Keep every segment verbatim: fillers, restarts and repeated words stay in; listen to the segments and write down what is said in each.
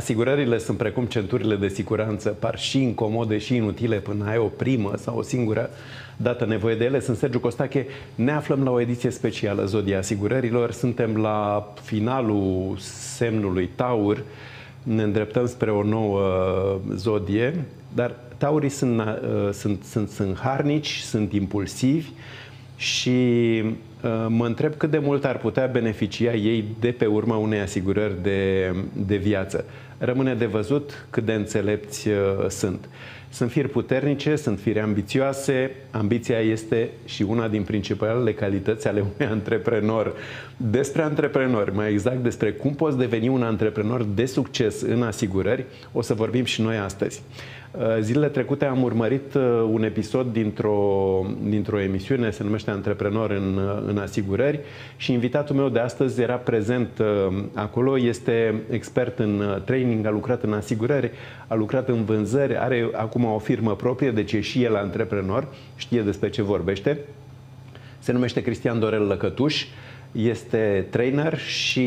asigurările sunt precum centurile de siguranță, par și incomode și inutile până ai o primă sau o singură dată nevoie de ele. Sunt Sergiu Costache, ne aflăm la o ediție specială Zodia Asigurărilor, suntem la finalul semnului Taur, ne îndreptăm spre o nouă zodie, dar Taurii sunt, sunt, sunt, sunt harnici, sunt impulsivi și mă întreb cât de mult ar putea beneficia ei de pe urma unei asigurări de, de viață. Rămâne de văzut cât de înțelepți sunt. Sunt firi puternice, sunt firi ambițioase. Ambiția este și una din principalele calități ale unui antreprenor. Despre antreprenori, mai exact despre cum poți deveni un antreprenor de succes în asigurări, o să vorbim și noi astăzi. Zilele trecute am urmărit un episod dintr-o, dintr-o emisiune, se numește Antreprenor în, în asigurări, și invitatul meu de astăzi era prezent acolo, este expert în training, a lucrat în asigurări, a lucrat în vânzări, are acum o firmă proprie, deci e și el antreprenor, știe despre ce vorbește. Se numește Cristian Dorel Lăcătuș, este trainer și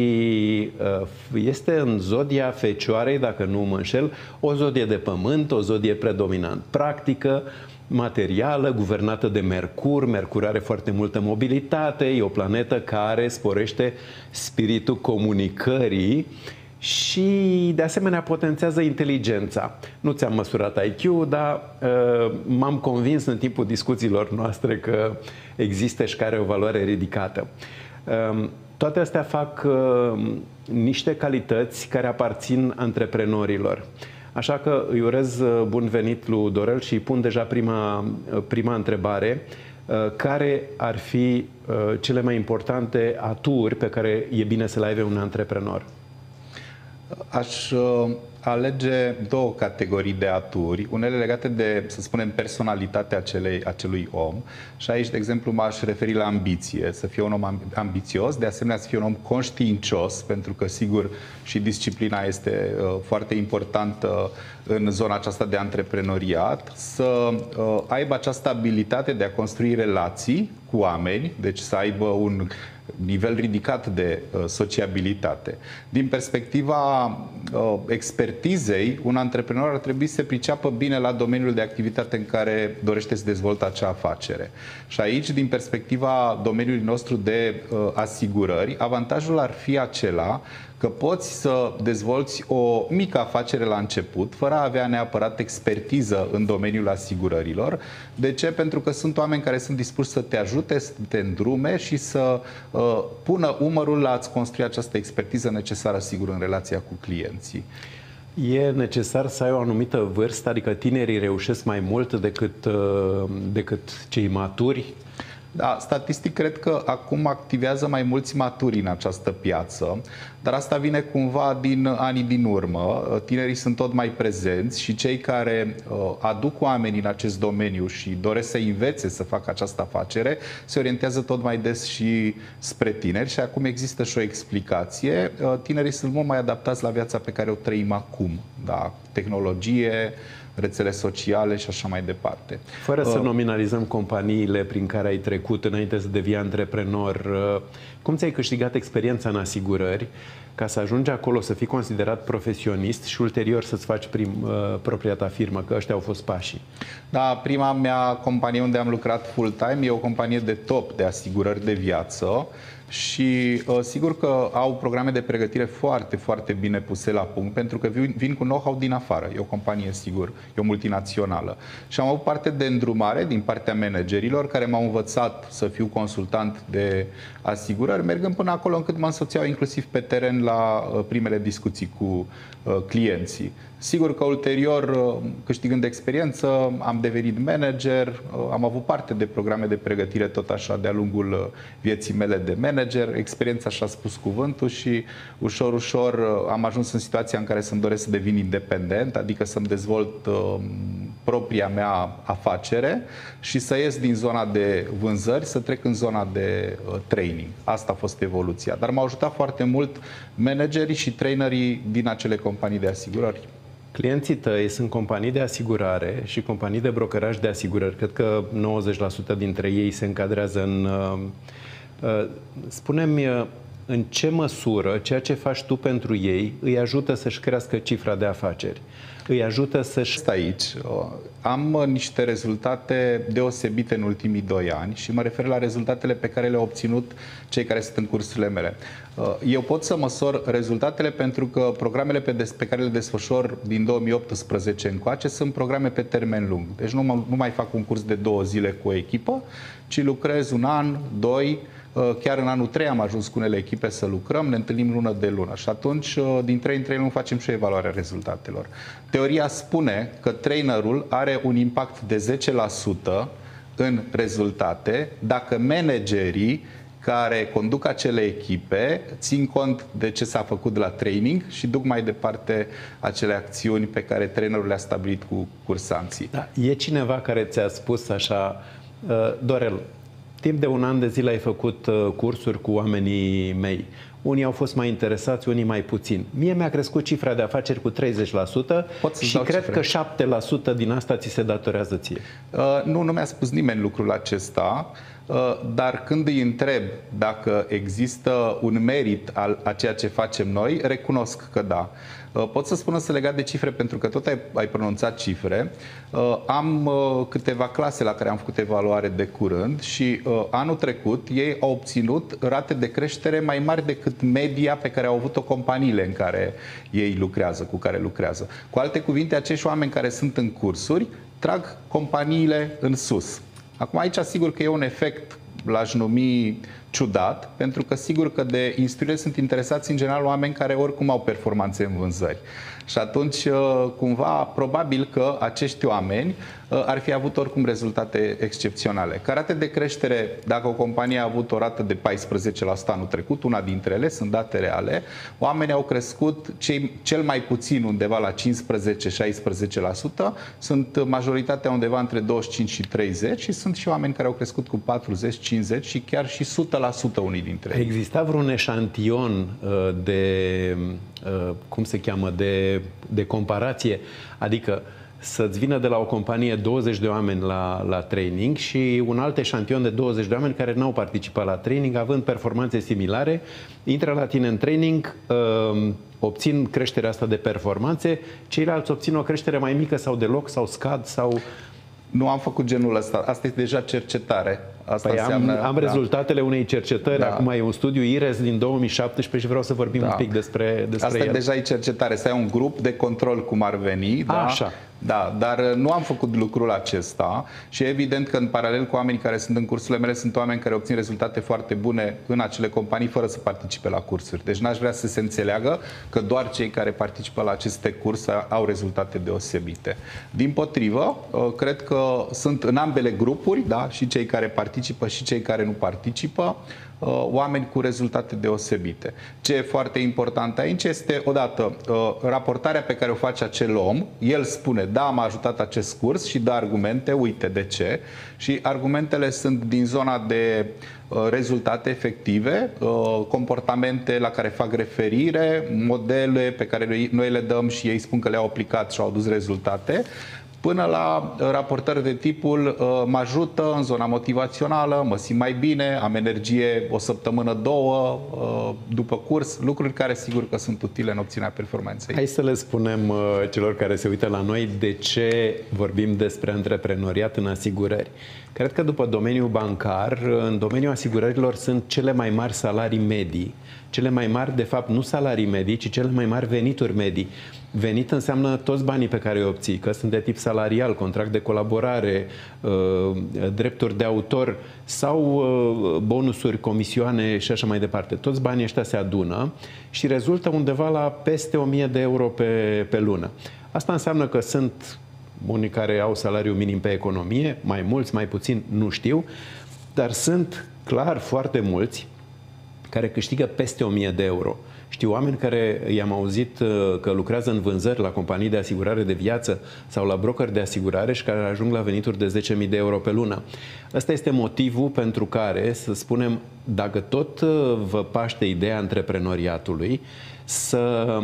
este în zodia Fecioarei, dacă nu mă înșel, o zodie de pământ, o zodie predominant practică, materială, guvernată de Mercur. Mercur are foarte multă mobilitate, e o planetă care sporește spiritul comunicării și, de asemenea, potențează inteligența. Nu ți-am măsurat I Q, dar uh, m-am convins în timpul discuțiilor noastre că există și că are o valoare ridicată. Toate astea fac uh, niște calități care aparțin antreprenorilor. Așa că îi urez bun venit lui Dorel și îi pun deja prima, prima întrebare. Uh, care ar fi uh, cele mai importante aturi pe care e bine să le aibă un antreprenor? Aș uh, alege două categorii de aturi, unele legate de, să spunem, personalitatea acelei, acelui om. Și aici, de exemplu, m-aș referi la ambiție, să fie un om ambițios, de asemenea să fie un om conștiincios, pentru că, sigur, și disciplina este uh, foarte importantă în zona aceasta de antreprenoriat, să uh, aibă această abilitate de a construi relații cu oameni, deci să aibă un nivel ridicat de uh, sociabilitate. Din perspectiva uh, expertizei, un antreprenor ar trebui să se priceapă bine la domeniul de activitate în care dorește să dezvolte acea afacere. Și aici, din perspectiva domeniului nostru de uh, asigurări, avantajul ar fi acela că poți să dezvolți o mică afacere la început, fără a avea neapărat expertiză în domeniul asigurărilor. De ce? Pentru că sunt oameni care sunt dispuși să te ajute, să te îndrume și să uh, pună umărul la a-ți construi această expertiză necesară, sigur, în relația cu clienții. E necesar să ai o anumită vârstă, adică tinerii reușesc mai mult decât, uh, decât cei maturi? Da, statistic cred că acum activează mai mulți maturi în această piață, dar asta vine cumva din anii din urmă. Tinerii sunt tot mai prezenți și cei care uh, aduc oameni în acest domeniu și doresc să învețe să facă această afacere se orientează tot mai des și spre tineri și acum există și o explicație. Uh, tinerii sunt mult mai adaptați la viața pe care o trăim acum, da? Tehnologie, rețele sociale și așa mai departe. Fără să nominalizăm companiile prin care ai trecut înainte să devii antreprenor, cum ți-ai câștigat experiența în asigurări ca să ajungi acolo, să fii considerat profesionist și ulterior să-ți faci prim, uh, propria ta firmă, că ăștia au fost pașii? Da, prima mea companie unde am lucrat full-time e o companie de top de asigurări de viață și uh, sigur că au programe de pregătire foarte, foarte bine puse la punct, pentru că vin, vin cu know-how din afară. E o companie, sigur, e o multinațională. Și am avut parte de îndrumare din partea managerilor care m-au învățat să fiu consultant de asigurări, mergând până acolo încât mă însoțeau inclusiv pe teren la uh, primele discuții cu uh, clienții. Sigur că ulterior, câștigând experiență, am devenit manager, am avut parte de programe de pregătire tot așa de-a lungul vieții mele de manager. Experiența și-a spus cuvântul și ușor, ușor am ajuns în situația în care să-mi doresc să devin independent, adică să-mi dezvolt uh, propria mea afacere și să ies din zona de vânzări, să trec în zona de uh, training. Asta a fost evoluția. Dar m-au ajutat foarte mult managerii și trainerii din acele companii de asigurări. Clienții tăi sunt companii de asigurare și companii de brokeraj de asigurări. Cred că nouăzeci la sută dintre ei se încadrează în... Uh, spune-mi, în ce măsură ceea ce faci tu pentru ei îi ajută să-și crească cifra de afaceri? Îi ajută să-și... Aici am niște rezultate deosebite în ultimii doi ani și mă refer la rezultatele pe care le-au obținut cei care sunt în cursurile mele. Eu pot să măsor rezultatele pentru că programele pe, pe care le desfășor din două mii optsprezece încoace sunt programe pe termen lung. Deci nu, mă, nu mai fac un curs de două zile cu o echipă, ci lucrez un an, doi. Chiar în anul trei am ajuns cu unele echipe să lucrăm, ne întâlnim lună de lună și atunci din trei în trei luni facem și o evaluare a rezultatelor. Teoria spune că trainerul are un impact de zece la sută în rezultate dacă managerii care conduc acele echipe țin cont de ce s-a făcut de la training și duc mai departe acele acțiuni pe care trainerul le-a stabilit cu cursanții. Da, e cineva care ți-a spus așa, Dorel, timp de un an de zile ai făcut cursuri cu oamenii mei. Unii au fost mai interesați, unii mai puțin. Mie mi-a crescut cifra de afaceri cu treizeci la sută și cred cifre. că șapte la sută din asta ți se datorează ție. Uh, nu, nu mi-a spus nimeni lucrul acesta, uh, dar când îi întreb dacă există un merit al a ceea ce facem noi, recunosc că da. Pot să spun însă legat de cifre, pentru că tot ai, ai pronunțat cifre. Am câteva clase la care am făcut evaluare de curând și anul trecut ei au obținut rate de creștere mai mari decât media pe care au avut-o companiile în care ei lucrează, cu care lucrează. Cu alte cuvinte, acești oameni care sunt în cursuri trag companiile în sus. Acum aici sigur că e un efect, l-aș numi ciudat, pentru că sigur că de instruire sunt interesați în general oameni care oricum au performanțe în vânzări. Și atunci, cumva, probabil că acești oameni ar fi avut oricum rezultate excepționale. Ca rate de creștere, dacă o companie a avut o rată de paisprezece la sută anul trecut, una dintre ele, sunt date reale, oamenii au crescut cei, cel mai puțin undeva la cincisprezece șaisprezece la sută, sunt majoritatea undeva între douăzeci și cinci și treizeci și sunt și oameni care au crescut cu patruzeci, cincizeci și chiar și o sută la sută unii dintre ei. Exista vreun eșantion de, cum se cheamă, de, de comparație? Adică să-ți vină de la o companie douăzeci de oameni la, la training și un alt eșantion de douăzeci de oameni care n-au participat la training, având performanțe similare, intră la tine în training, uh, obțin creșterea asta de performanțe, ceilalți obțin o creștere mai mică sau deloc, sau scad, sau... Nu am făcut genul ăsta. Asta este deja cercetare. Asta păi înseamnă, am, am da. rezultatele unei cercetări. Da. Acum e un studiu I R E S din două mii șaptesprezece și vreau să vorbim da. un pic despre, despre Asta el. Asta deja e cercetare. Să ai un grup de control cum ar veni. A, da? Așa. Da, dar nu am făcut lucrul acesta și evident că în paralel cu oamenii care sunt în cursurile mele sunt oameni care obțin rezultate foarte bune în acele companii fără să participe la cursuri. Deci n-aș vrea să se înțeleagă că doar cei care participă la aceste cursuri au rezultate deosebite. Dimpotrivă, cred că sunt în ambele grupuri, da, și cei care participă și cei care nu participă, oameni cu rezultate deosebite. Ce e foarte important aici este, odată, raportarea pe care o face acel om. El spune, da, m-a ajutat acest curs și dă argumente, uite de ce. Și argumentele sunt din zona de rezultate efective, comportamente la care fac referire, modele pe care noi le dăm și ei spun că le-au aplicat și au adus rezultate, până la raportări de tipul mă ajută în zona motivațională, mă simt mai bine, am energie o săptămână, două după curs, lucruri care sigur că sunt utile în obținerea performanței. Hai să le spunem celor care se uită la noi de ce vorbim despre antreprenoriat în asigurări. Cred că după domeniul bancar, în domeniul asigurărilor sunt cele mai mari salarii medii. Cele mai mari, de fapt, nu salarii medii, ci cele mai mari venituri medii. Venit înseamnă toți banii pe care îi obții, că sunt de tip salarial, contract de colaborare, drepturi de autor sau bonusuri, comisioane și așa mai departe. Toți banii ăștia se adună și rezultă undeva la peste o mie de euro pe, pe lună. Asta înseamnă că sunt unii care au salariu minim pe economie, mai mulți, mai puțin, nu știu, dar sunt clar foarte mulți care câștigă peste o mie de euro. Știu oameni care i-am auzit că lucrează în vânzări la companii de asigurare de viață sau la broker de asigurare și care ajung la venituri de zece mii de euro pe lună. Ăsta este motivul pentru care, să spunem, dacă tot vă paște ideea antreprenoriatului, să,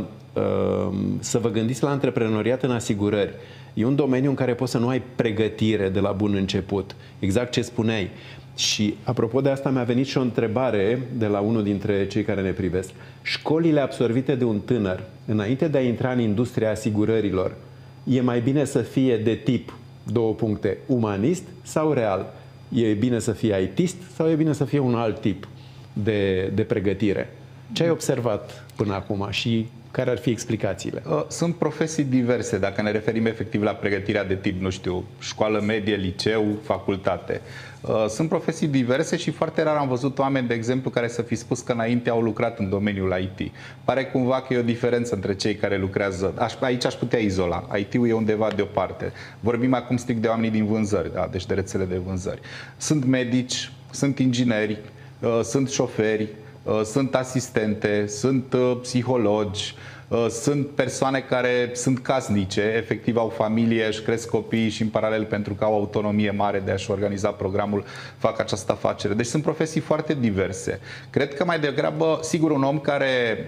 să vă gândiți la antreprenoriat în asigurări. E un domeniu în care poți să nu ai pregătire de la bun început. Exact ce spuneai. Și apropo de asta mi-a venit și o întrebare de la unul dintre cei care ne privesc. Școlile absolvite de un tânăr, înainte de a intra în industria asigurărilor, e mai bine să fie de tip, două puncte, umanist sau real? E bine să fie I T-ist sau e bine să fie un alt tip de, de pregătire? Ce ai observat până acum și care ar fi explicațiile? Sunt profesii diverse, dacă ne referim efectiv la pregătirea de tip, nu știu, școală medie, liceu, facultate. Sunt profesii diverse și foarte rar am văzut oameni, de exemplu, care să fi spus că înainte au lucrat în domeniul I T. Pare cumva că e o diferență între cei care lucrează. Aici aș putea izola. I T-ul e undeva deoparte. Vorbim acum strict de oamenii din vânzări, da? Deci de rețele de vânzări. Sunt medici, sunt ingineri, sunt șoferi, sunt asistente, sunt psihologi, sunt persoane care sunt casnice, efectiv au familie, își cresc copiii și în paralel, pentru că au autonomie mare de a-și organiza programul, fac această afacere. Deci sunt profesii foarte diverse. Cred că mai degrabă, sigur, un om care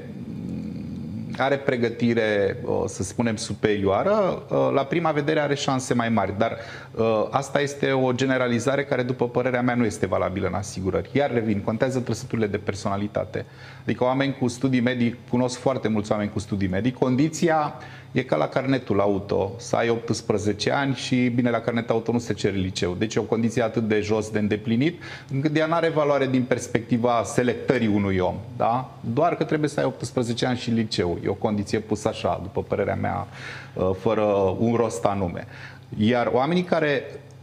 are pregătire, să spunem, superioară, la prima vedere are șanse mai mari, dar asta este o generalizare care, după părerea mea, nu este valabilă în asigurări. Iar revin, contează trăsăturile de personalitate. Adică oameni cu studii medii, cunosc foarte mulți oameni cu studii medii, condiția e ca la carnetul auto, să ai optsprezece ani și, bine, la carnet auto nu se cere liceu. Deci e o condiție atât de jos de îndeplinit, încât ea nu are valoare din perspectiva selectării unui om. Da? Doar că trebuie să ai optsprezece ani și liceu. E o condiție pusă așa, după părerea mea, fără un rost anume. Iar oamenii care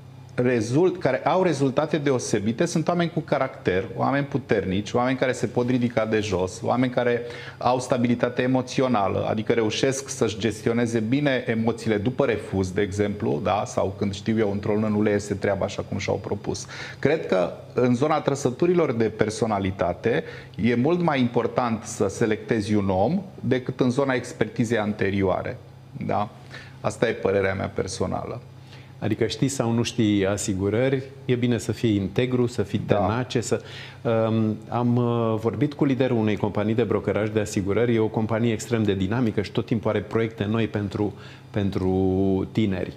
Rezult, care au rezultate deosebite sunt oameni cu caracter, oameni puternici, oameni care se pot ridica de jos, oameni care au stabilitate emoțională, adică reușesc să-și gestioneze bine emoțiile după refuz, de exemplu, da? Sau când, știu eu, într-o lună nu le iese treaba așa cum și-au propus. Cred că în zona trăsăturilor de personalitate e mult mai important să selectezi un om decât în zona expertizei anterioare. Da? Asta e părerea mea personală. Adică știi sau nu știi asigurări, e bine să fii integru, să fii tenace. Da. Să... Um, am uh, vorbit cu liderul unei companii de brokeraj de asigurări, e o companie extrem de dinamică și tot timpul are proiecte noi pentru, pentru tineri.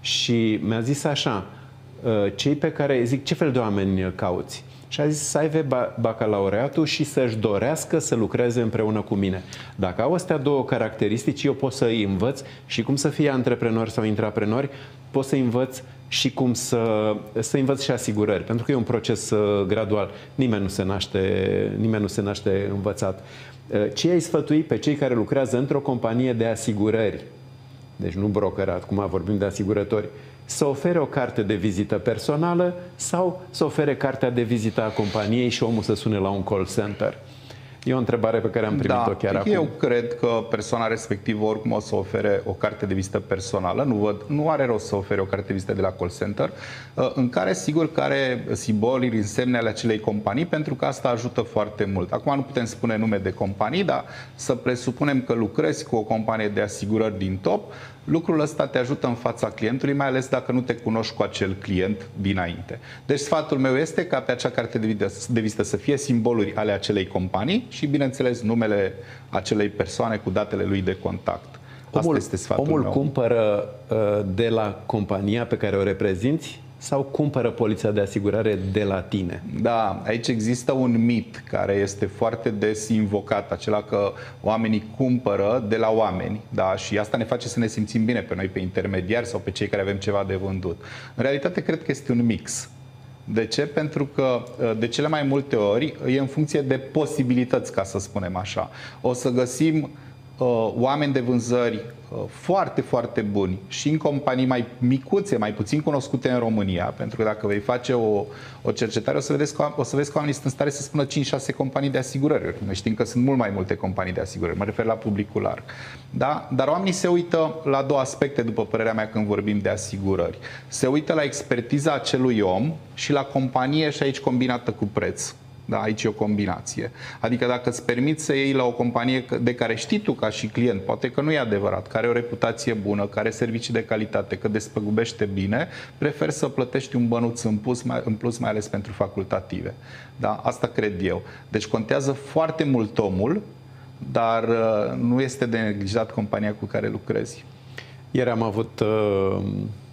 Și mi-a zis așa, uh, cei pe care, zic, ce fel de oameni cauți? Și a zis să aibă bacalaureatul și să-și dorească să lucreze împreună cu mine. Dacă au astea două caracteristici, eu pot să îi învăț și cum să fie antreprenori sau intraprenori, pot să învăț și cum să, să învăț și asigurări, pentru că e un proces gradual. Nimeni nu se naște, nimeni nu se naște învățat. Ce ai sfătui pe cei care lucrează într-o companie de asigurări, deci nu brokerat, cum vorbim de asigurători, să ofere o carte de vizită personală sau să ofere cartea de vizită a companiei și omul să sune la un call center? E o întrebare pe care am primit-o da, chiar acum. Eu cred că persoana respectivă oricum o să ofere o carte de vizită personală. Nu, văd, nu are rost să ofere o carte de vizită de la call center, în care, sigur, că are simboluri, însemne ale acelei companii, pentru că asta ajută foarte mult. Acum nu putem spune nume de companii, dar să presupunem că lucrezi cu o companie de asigurări din top, lucrul ăsta te ajută în fața clientului, mai ales dacă nu te cunoști cu acel client dinainte. Deci sfatul meu este ca pe acea carte de vizită să fie simboluri ale acelei companii și, bineînțeles, numele acelei persoane cu datele lui de contact. Asta omul, este sfatul omul meu. cumpără uh, de la compania pe care o reprezinți sau cumpără polița de asigurare de la tine? Da, aici există un mit care este foarte des invocat, acela că oamenii cumpără de la oameni, da? Și asta ne face să ne simțim bine pe noi, pe intermediari sau pe cei care avem ceva de vândut. În realitate, cred că este un mix. De ce? Pentru că de cele mai multe ori e în funcție de posibilități, ca să spunem așa. O să găsim uh, oameni de vânzări uh, foarte, foarte buni și în companii mai micuțe, mai puțin cunoscute în România, pentru că dacă vei face o, o cercetare, o să, vedeți că, o să vezi că oamenii sunt în stare să spună cinci șase companii de asigurări. Noi știm că sunt mult mai multe companii de asigurări, mă refer la publicul larg. Da? Dar oamenii se uită la două aspecte, după părerea mea, când vorbim de asigurări. Se uită la expertiza acelui om și la companie, și aici combinată cu preț. Da, aici e o combinație. Adică dacă îți permiți să iei la o companie de care știi tu ca și client, poate că nu e adevărat, care are o reputație bună, care are servicii de calitate, că despăgubește bine, preferi să plătești un bănuț în plus, mai, în plus, mai ales pentru facultative. Da, asta cred eu. Deci contează foarte mult omul, dar nu este de neglijat compania cu care lucrezi. Ieri am avut uh,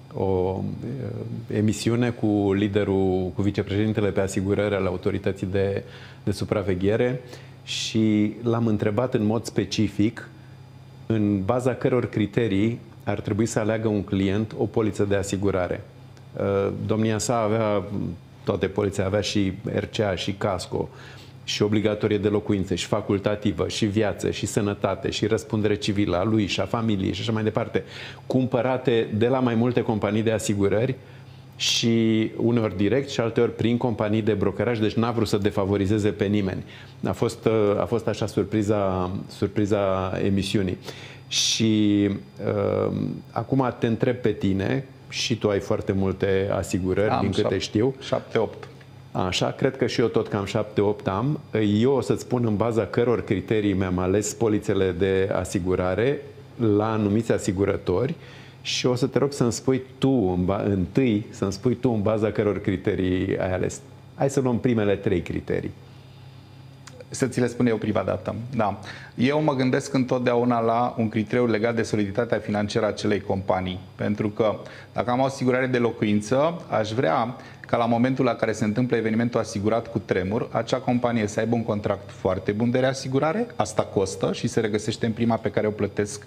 o emisiune cu liderul, cu vicepreședintele pe asigurări al autorității de, de supraveghere și l-am întrebat în mod specific în baza căror criterii ar trebui să aleagă un client o poliță de asigurare. Domnia sa avea toate polițele, avea și R C A și casco, și obligatorie de locuințe, și facultativă, și viață, și sănătate, și răspundere civilă a lui și a familiei și așa mai departe, cumpărate de la mai multe companii de asigurări și uneori direct și alteori prin companii de brokeraj, deci n-a vrut să defavorizeze pe nimeni. A fost, a fost așa surpriza, surpriza emisiunii. Și uh, acum te întreb pe tine, și tu ai foarte multe asigurări, am, din câte șap, știu. șapte opt. Așa, cred că și eu tot cam șapte opt am. Eu o să-ți spun în baza căror criterii mi-am ales polițele de asigurare la anumiți asigurători și o să te rog să-mi spui tu, întâi, să-mi spui tu în baza căror criterii ai ales. Hai să luăm primele trei criterii. Să ți le spun eu prima dată. Da. Eu mă gândesc întotdeauna la un criteriu legat de soliditatea financiară a acelei companii. Pentru că dacă am o asigurare de locuință, aș vrea ca la momentul la care se întâmplă evenimentul asigurat cu tremur, acea companie să aibă un contract foarte bun de reasigurare, asta costă și se regăsește în prima pe care o plătesc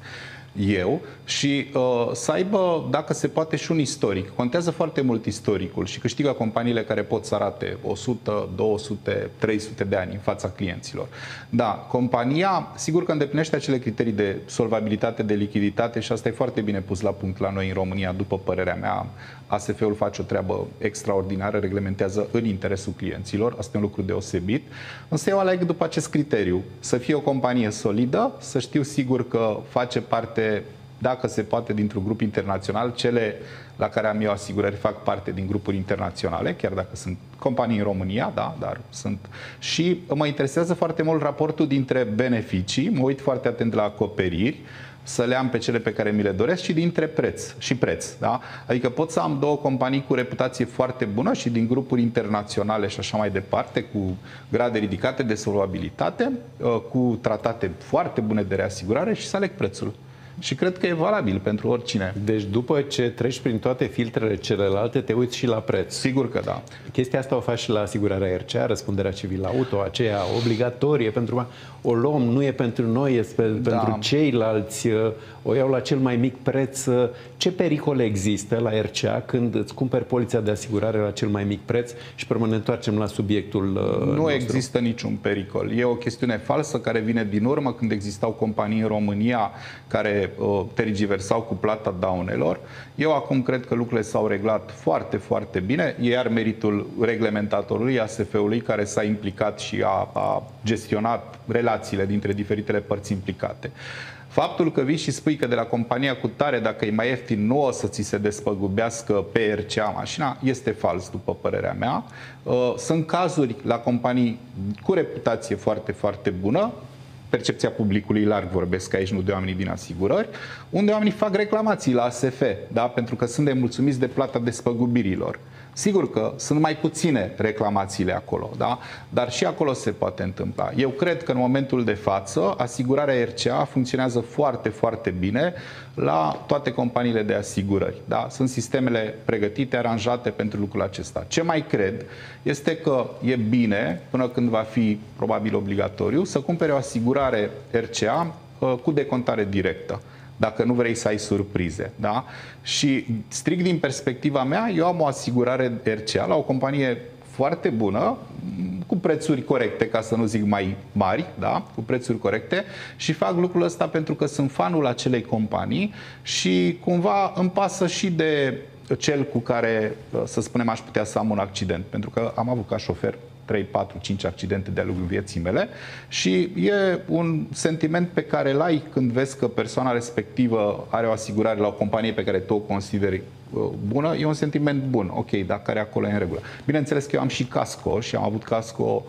eu, și uh, să aibă, dacă se poate, și un istoric. Contează foarte mult istoricul și câștigă companiile care pot să arate o sută, două sute, trei sute de ani în fața clienților. Da, compania, sigur că îndeplinește acele criterii de solvabilitate, de lichiditate și asta e foarte bine pus la punct la noi în România, după părerea mea. A S F-ul face o treabă extraordinară, reglementează în interesul clienților, asta e un lucru deosebit, însă eu aleg după acest criteriu, să fie o companie solidă, să știu sigur că face parte, dacă se poate, dintr-un grup internațional. Cele la care am eu asigurări fac parte din grupuri internaționale, chiar dacă sunt companii în România, da, dar sunt. Și mă interesează foarte mult raportul dintre beneficii, mă uit foarte atent la acoperiri, să le am pe cele pe care mi le doresc și dintre preț și preț. Da? Adică pot să am două companii cu reputație foarte bună și din grupuri internaționale și așa mai departe, cu grade ridicate de solvabilitate, cu tratate foarte bune de reasigurare și să aleg prețul. Și cred că e valabil pentru oricine. Deci după ce treci prin toate filtrele celelalte, te uiți și la preț. Sigur că da. Chestia asta o faci și la asigurarea R C A, răspunderea civilă auto, aceea obligatorie, pentru că o luăm, nu e pentru noi, e pe, da. pentru ceilalți, o iau la cel mai mic preț. Ce pericole există la R C A când îți cumperi polița de asigurare la cel mai mic preț? Și pe urmă ne întoarcem la subiectul Nu nostru. există niciun pericol. E o chestiune falsă care vine din urmă, când existau companii în România care tergiversau cu plata daunelor. Eu acum cred că lucrurile s-au reglat foarte, foarte bine. E iar meritul reglementatorului, A S F-ului, care s-a implicat și a, a gestionat relațiile dintre diferitele părți implicate. Faptul că vii și spui că de la compania cu tare, dacă e mai ieftin, nu o să ți se despăgubească pe R C A mașina, este fals, după părerea mea. Sunt cazuri la companii cu reputație foarte, foarte bună, percepția publicului larg vorbesc aici, nu de oamenii din asigurări, unde oamenii fac reclamații la A S F, da? Pentru că sunt nemulțumiți de plata despăgubirilor. Sigur că sunt mai puține reclamațiile acolo, da? Dar și acolo se poate întâmpla. Eu cred că în momentul de față asigurarea R C A funcționează foarte, foarte bine la toate companiile de asigurări. Da? Sunt sistemele pregătite, aranjate pentru lucrul acesta. Ce mai cred este că e bine, până când va fi probabil obligatoriu, să cumpere o asigurare R C A cu decontare directă, dacă nu vrei să ai surprize. Da? Și strict din perspectiva mea, eu am o asigurare R C A la o companie foarte bună, cu prețuri corecte, ca să nu zic mai mari, da? Cu prețuri corecte, și fac lucrul ăsta pentru că sunt fanul acelei companii și cumva îmi pasă și de cel cu care, să spunem, aș putea să am un accident, pentru că am avut ca șofer trei, patru, cinci accidente de-a lungul vieții mele și e un sentiment pe care îl ai când vezi că persoana respectivă are o asigurare la o companie pe care tu o consideri bună. E un sentiment bun, ok, dar care acolo e în regulă. Bineînțeles că eu am și casco și am avut casco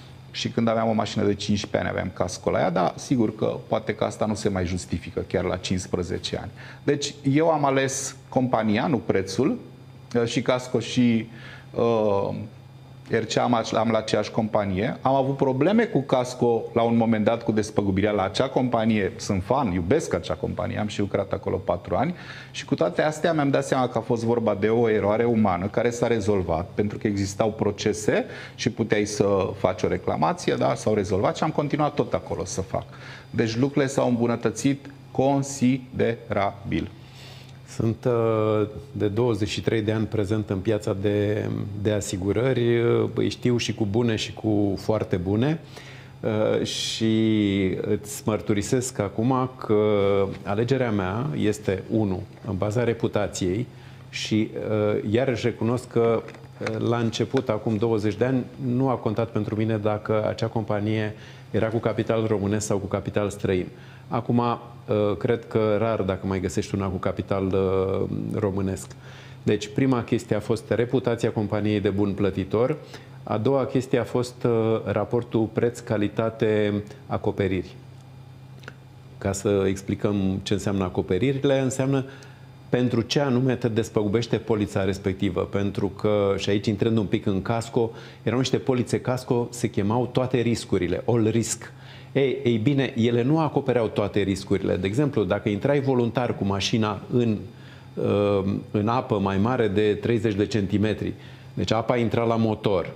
și când aveam o mașină de cincisprezece ani aveam casco la ea, dar sigur că poate că asta nu se mai justifică chiar la cincisprezece ani. Deci eu am ales compania, nu prețul, și casco și uh, R C A am, am la aceeași companie, am avut probleme cu Casco la un moment dat cu despăgubirea la acea companie, sunt fan, iubesc acea companie, am și lucrat acolo patru ani și cu toate astea mi-am dat seama că a fost vorba de o eroare umană care s-a rezolvat pentru că existau procese și puteai să faci o reclamație, dar s-au rezolvat și am continuat tot acolo să fac. Deci lucrurile s-au îmbunătățit considerabil. Sunt de douăzeci și trei de ani prezent în piața de, de asigurări, îi știu și cu bune și cu foarte bune și îți mărturisesc acum că alegerea mea este, unu, în baza reputației și iarăși recunosc că la început, acum douăzeci de ani, nu a contat pentru mine dacă acea companie era cu capital românesc sau cu capital străin. Acum, cred că rar dacă mai găsești una cu capital românesc. Deci, prima chestie a fost reputația companiei de bun plătitor. A doua chestie a fost raportul preț-calitate-acoperiri. Ca să explicăm ce înseamnă acoperirile, înseamnă pentru ce anume te despăgubește polița respectivă. Pentru că, și aici intrând un pic în Casco, erau niște polițe Casco, se chemau toate riscurile, all risk. Ei, ei bine, ele nu acopereau toate riscurile. De exemplu, dacă intrai voluntar cu mașina în, în apă mai mare de treizeci de centimetri, deci apa intra la motor,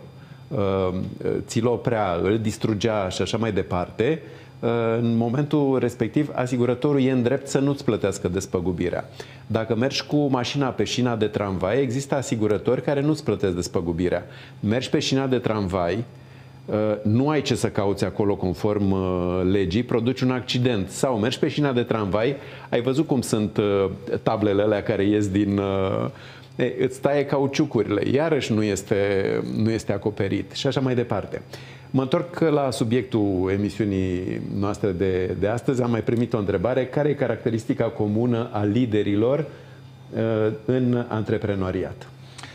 ți-l oprea, îl distrugea și așa mai departe, în momentul respectiv, asigurătorul e în drept să nu-ți plătească despăgubirea. Dacă mergi cu mașina pe șina de tramvai, există asigurători care nu-ți plătesc despăgubirea. Mergi pe șina de tramvai, nu ai ce să cauți acolo conform legii, produci un accident. Sau mergi pe șina de tramvai, ai văzut cum sunt tablele alea care ies din... E, îți taie cauciucurile, iarăși nu este, nu este acoperit și așa mai departe. Mă întorc la subiectul emisiunii noastre de, de astăzi. Am mai primit o întrebare. Care e caracteristica comună a liderilor uh, în antreprenoriat?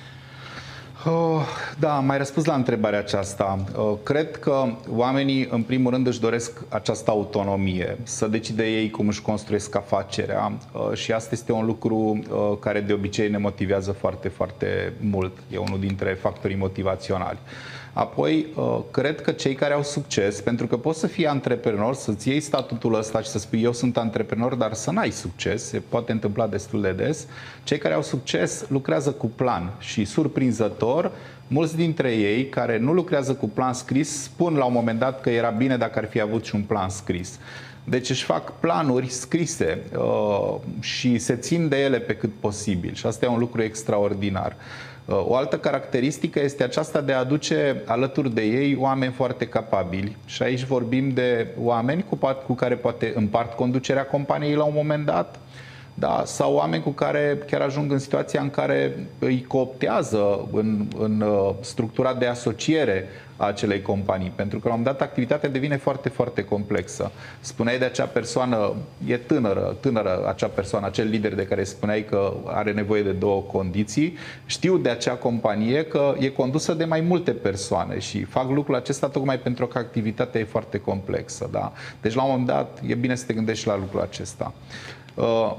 Oh, da, am mai răspuns la întrebarea aceasta. Uh, cred că oamenii, în primul rând, își doresc această autonomie, să decide ei cum își construiesc afacerea uh, și asta este un lucru uh, care de obicei ne motivează foarte, foarte mult. E unul dintre factorii motivaționali. Apoi, cred că cei care au succes, pentru că poți să fii antreprenor, să-ți iei statutul ăsta și să spui eu sunt antreprenor, dar să n-ai succes, se poate întâmpla destul de des, cei care au succes lucrează cu plan și, surprinzător, mulți dintre ei care nu lucrează cu plan scris spun la un moment dat că era bine dacă ar fi avut și un plan scris. Deci își fac planuri scrise uh, și se țin de ele pe cât posibil și asta e un lucru extraordinar. O altă caracteristică este aceasta de a aduce alături de ei oameni foarte capabili. Și aici vorbim de oameni cu, cu care poate împart conducerea companiei la un moment dat, da, sau oameni cu care chiar ajung în situația în care îi cooptează în, în structura de asociere a acelei companii. Pentru că la un moment dat activitatea devine foarte, foarte complexă. Spuneai de acea persoană, e tânără, tânără acea persoană, acel lider de care spuneai că are nevoie de două condiții. Știu de acea companie că e condusă de mai multe persoane și fac lucrul acesta tocmai pentru că activitatea e foarte complexă. Da? Deci la un moment dat e bine să te gândești la lucrul acesta. Uh,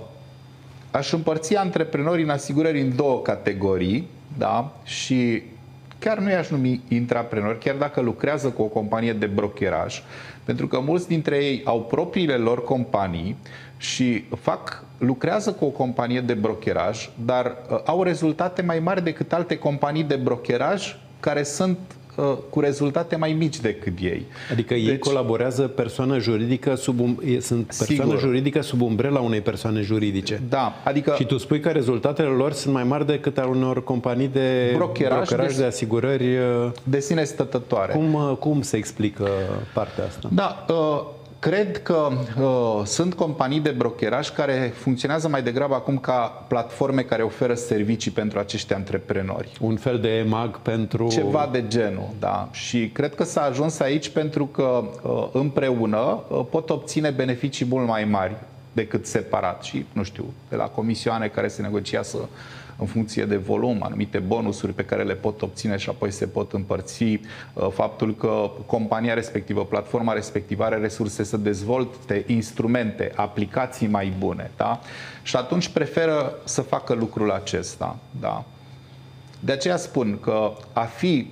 Aș împărți antreprenorii în asigurări în două categorii, da? Și chiar nu i-aș numi intraprenori, chiar dacă lucrează cu o companie de brokeraj, pentru că mulți dintre ei au propriile lor companii și fac, lucrează cu o companie de brokeraj, dar uh, au rezultate mai mari decât alte companii de brokeraj care sunt cu rezultate mai mici decât ei. Adică ei deci, colaborează persoană juridică sub um, sunt persoană sigur. juridică sub umbrela unei persoane juridice. Da, adică și tu spui că rezultatele lor sunt mai mari decât al unor companii de brokeraj, brokeraj de, de asigurări de sine stătătoare. Cum cum se explică partea asta? Da, uh, cred că uh, sunt companii de brokeraj care funcționează mai degrabă acum ca platforme care oferă servicii pentru acești antreprenori. Un fel de E M A G pentru... Ceva de genul, da. Și cred că s-a ajuns aici pentru că uh, împreună uh, pot obține beneficii mult mai mari decât separat. Și, nu știu, de la comisioane care se negociază în funcție de volum, anumite bonusuri pe care le pot obține și apoi se pot împărți, faptul că compania respectivă, platforma respectivă are resurse să dezvolte instrumente, aplicații mai bune, da? Și atunci preferă să facă lucrul acesta, da? De aceea spun că a fi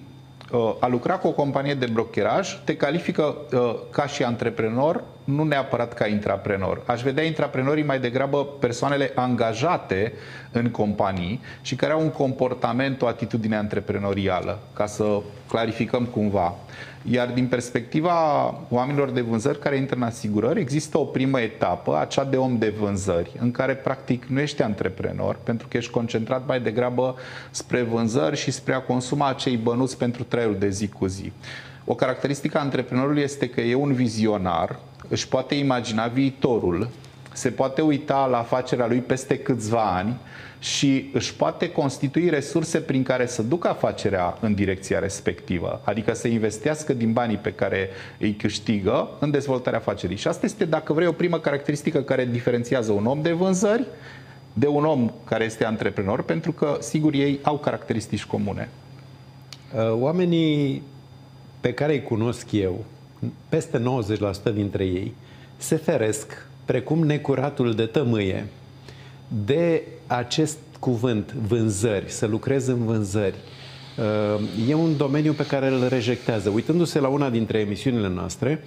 a lucra cu o companie de brokeraj te califică ca și antreprenor, nu neapărat ca intraprenor. Aș vedea intraprenorii mai degrabă persoanele angajate în companii și care au un comportament, o atitudine antreprenorială, ca să clarificăm cumva. Iar din perspectiva oamenilor de vânzări care intră în asigurări, există o primă etapă, acea de om de vânzări, în care practic nu ești antreprenor, pentru că ești concentrat mai degrabă spre vânzări și spre a consuma acei bănuți pentru traiul de zi cu zi. O caracteristică a antreprenorului este că e un vizionar, își poate imagina viitorul, se poate uita la afacerea lui peste câțiva ani și își poate constitui resurse prin care să ducă afacerea în direcția respectivă, adică să investească din banii pe care îi câștigă în dezvoltarea afacerii. Și asta este, dacă vrei, o primă caracteristică care diferențiază un om de vânzări de un om care este antreprenor, pentru că, sigur, ei au caracteristici comune. Oamenii pe care îi cunosc eu, peste nouăzeci la sută dintre ei, se feresc, precum necuratul de tămâie, de acest cuvânt, vânzări, să lucrez în vânzări. E un domeniu pe care îl rejectează. Uitându-se la una dintre emisiunile noastre,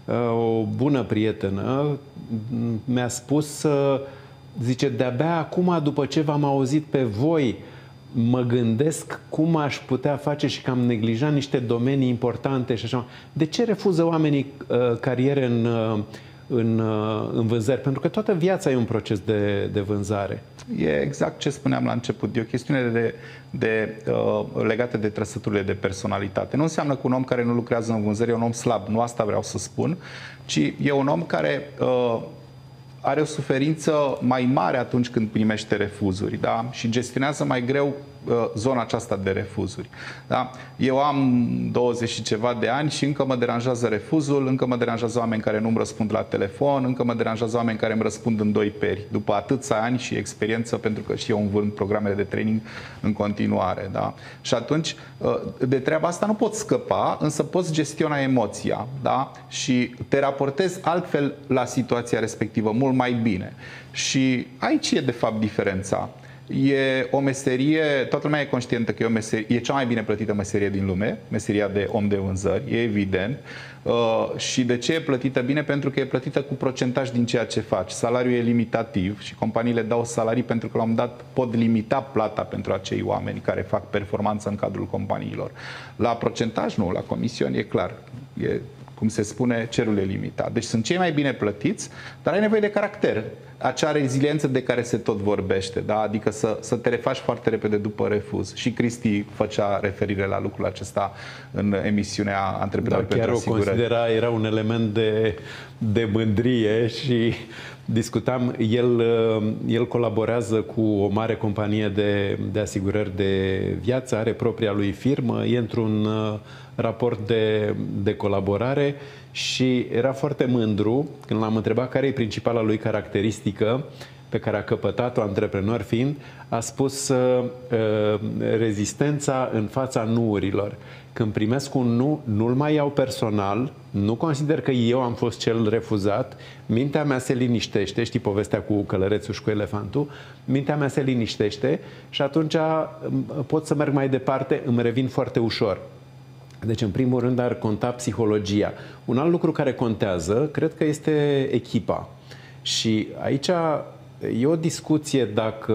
o bună prietenă mi-a spus, zice, de-abia acum, după ce v-am auzit pe voi, mă gândesc cum aș putea face și că am neglijat niște domenii importante și așa. De ce refuză oamenii uh, cariere în, uh, în, uh, în vânzări? Pentru că toată viața e un proces de, de vânzare. E exact ce spuneam la început. E o chestiune de, de, uh, legată de trăsăturile de personalitate. Nu înseamnă că un om care nu lucrează în vânzări e un om slab. Nu asta vreau să spun. Ci e un om care... Uh, are o suferință mai mare atunci când primește refuzuri, da? Și gestionează mai greu uh, zona aceasta de refuzuri. Da? Eu am douăzeci și ceva de ani și încă mă deranjează refuzul, încă mă deranjează oameni care nu-mi răspund la telefon, încă mă deranjează oameni care îmi răspund în doi peri, după atâția ani și experiență, pentru că și eu îmi vând programele de training în continuare. Da? Și atunci, uh, de treaba asta nu poți scăpa, însă poți gestiona emoția, da? Și te raportezi altfel la situația respectivă, mult mai bine. Și aici e de fapt diferența. E o meserie, toată lumea e conștientă că e, o meserie, e cea mai bine plătită meserie din lume, meseria de om de vânzări, e evident. Uh, și de ce e plătită bine? Pentru că e plătită cu procentaj din ceea ce faci. Salariul e limitativ și companiile dau salarii pentru că la un moment dat pot limita plata pentru acei oameni care fac performanță în cadrul companiilor. La procentaj nu, la comisiuni e clar. E, cum se spune, cerul e limitat. Deci sunt cei mai bine plătiți, dar ai nevoie de caracter. Acea reziliență de care se tot vorbește, da? Adică să, să te refaci foarte repede după refuz. Și Cristi făcea referire la lucrul acesta în emisiunea Antreprenori da, pentru Asigurări. Chiar o considera, era un element de, de mândrie și discutam, el, el colaborează cu o mare companie de, de asigurări de viață, are propria lui firmă, e într-un raport de, de colaborare și era foarte mândru când l-am întrebat care e principala lui caracteristică pe care a căpătat-o antreprenor fiind, a spus uh, rezistența în fața nuurilor. Când primesc un nu, nu-l mai iau personal, nu consider că eu am fost cel refuzat, mintea mea se liniștește, știi povestea cu călărețul și cu elefantul, mintea mea se liniștește și atunci pot să merg mai departe, îmi revin foarte ușor. Deci, în primul rând, ar conta psihologia. Un alt lucru care contează, cred că este echipa. Și aici e o discuție dacă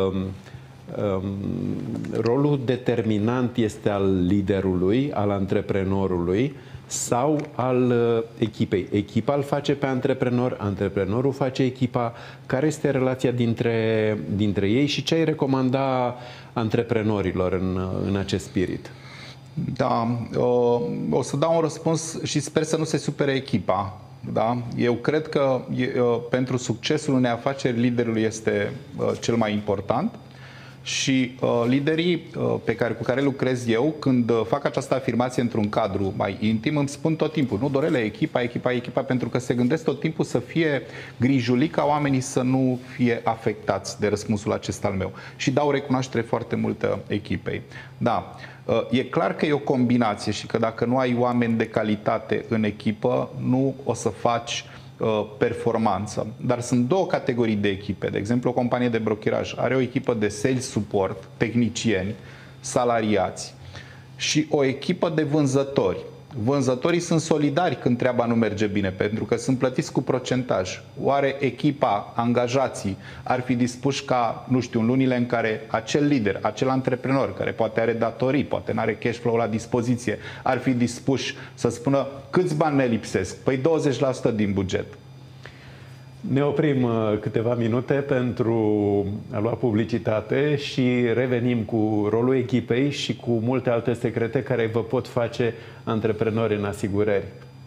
um, rolul determinant este al liderului, al antreprenorului sau al echipei. Echipa îl face pe antreprenor, antreprenorul face echipa. Care este relația dintre, dintre ei și ce ai recomanda antreprenorilor în, în acest spirit? Da, o să dau un răspuns și sper să nu se supere echipa. Da? Eu cred că pentru succesul unei afaceri liderul este cel mai important și liderii pe care, cu care lucrez eu, când fac această afirmație într-un cadru mai intim, îmi spun tot timpul, nu, Dorele, echipa, echipa, echipa, pentru că se gândesc tot timpul să fie grijuli ca oamenii să nu fie afectați de răspunsul acesta al meu. Și dau recunoaștere foarte multă echipei. Da. E clar că e o combinație și că dacă nu ai oameni de calitate în echipă, nu o să faci uh, performanță. Dar sunt două categorii de echipe. De exemplu, o companie de brokeraj are o echipă de sales support, tehnicieni, salariați. și o echipă de vânzători. Vânzătorii sunt solidari când treaba nu merge bine, pentru că sunt plătiți cu procentaj. Oare echipa, angajații, ar fi dispuși ca, nu știu, în lunile în care acel lider, acel antreprenor, care poate are datorii, poate nu are cash flow la dispoziție, ar fi dispuși să spună câți bani ne lipsesc? Păi douăzeci la sută din buget. Ne oprim câteva minute pentru a lua publicitate și revenim cu rolul echipei și cu multe alte secrete care vă pot face antreprenori în asigurări.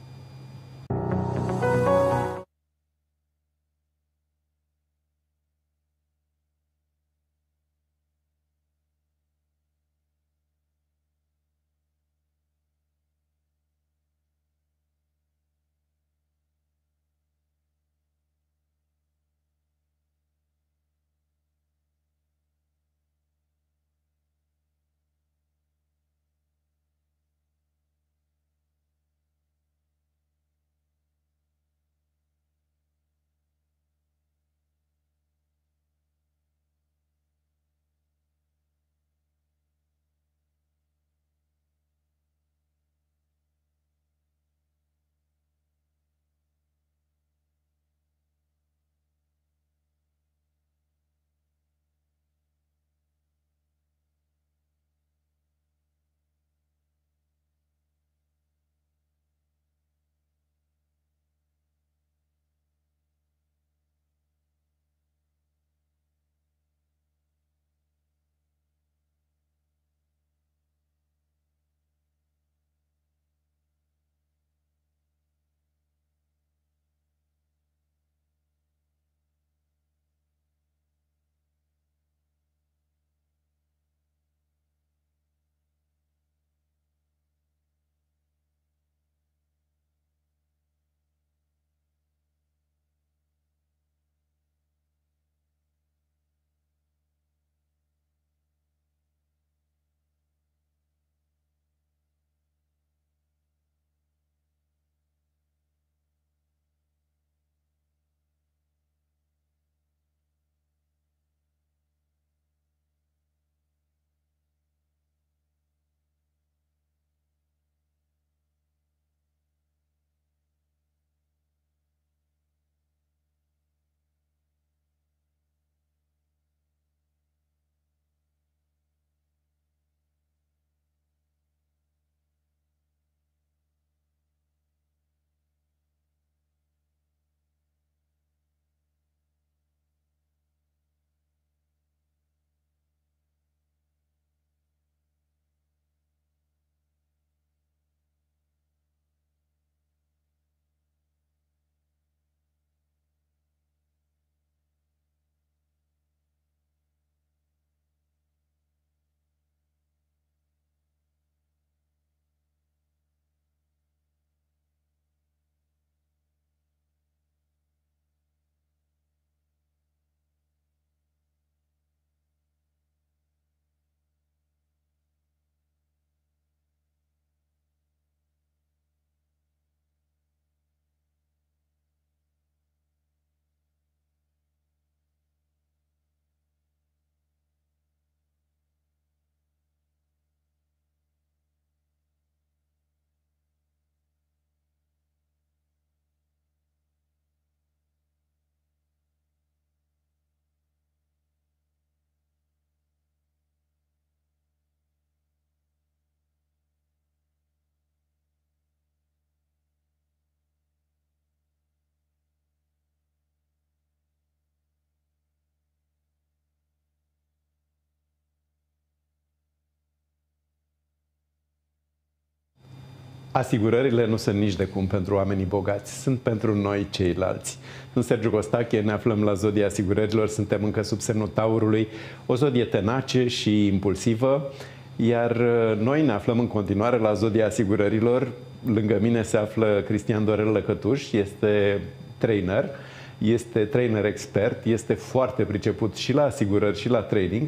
Asigurările nu sunt nici de cum pentru oamenii bogați, sunt pentru noi ceilalți. Sunt Sergiu Costache, ne aflăm la Zodia Asigurărilor, suntem încă sub semnul Taurului, o zodie tenace și impulsivă, iar noi ne aflăm în continuare la Zodia Asigurărilor. Lângă mine se află Cristian Dorel Lăcătuș, este trainer, este trainer expert, este foarte priceput și la asigurări și la trading